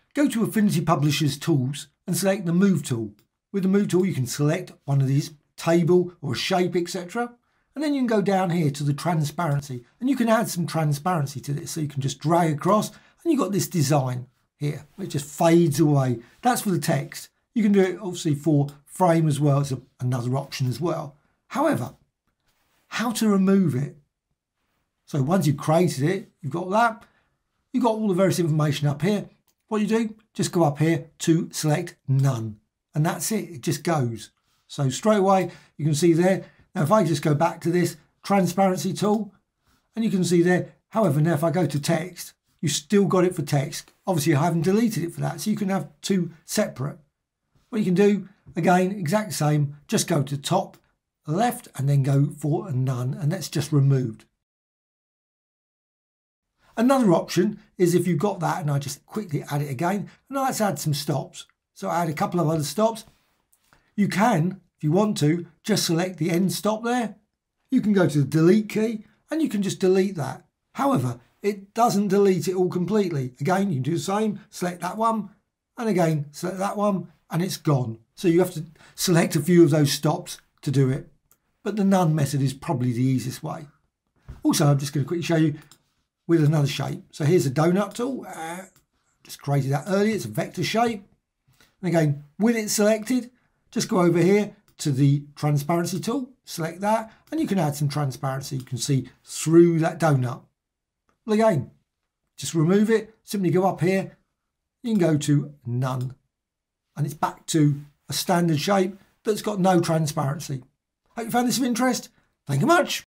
go to Affinity Publisher's tools and select the Move tool. With the Move tool, you can select one of these, table or a shape, etc. And then you can go down here to the transparency, and you can add some transparency to this. So you can just drag across, and you've got this design here. It just fades away. That's for the text. You can do it obviously for frame as well. It's another option as well. However, how to remove it? So once you've created it, you've got that. You've got all the various information up here. What you do, just go up here to select none. And that's it. It just goes. So straight away, you can see there. Now, if I just go back to this transparency tool, and you can see there, however, now if I go to text, you still got it for text. Obviously, I haven't deleted it for that. So you can have two separate. What you can do, again, exact same, just go to top left and then go for a none, and that's just removed. Another option is if you've got that, and I just quickly add it again, and let's add some stops. So I add a couple of other stops. You can, if you want to, just select the end stop there. You can go to the delete key and you can just delete that. However, it doesn't delete it all completely. Again, you can do the same, select that one, and again, select that one, and it's gone. So you have to select a few of those stops to do it. But the none method is probably the easiest way. Also, I'm just going to quickly show you with another shape. So here's a donut tool. Just created that earlier. It's a vector shape. And again, with it selected, just go over here to the transparency tool, select that, and you can add some transparency. You can see through that donut. Well, again, just remove it, simply go up here, you can go to none, and it's back to a standard shape that's got no transparency. Hope you found this of interest. Thank you much.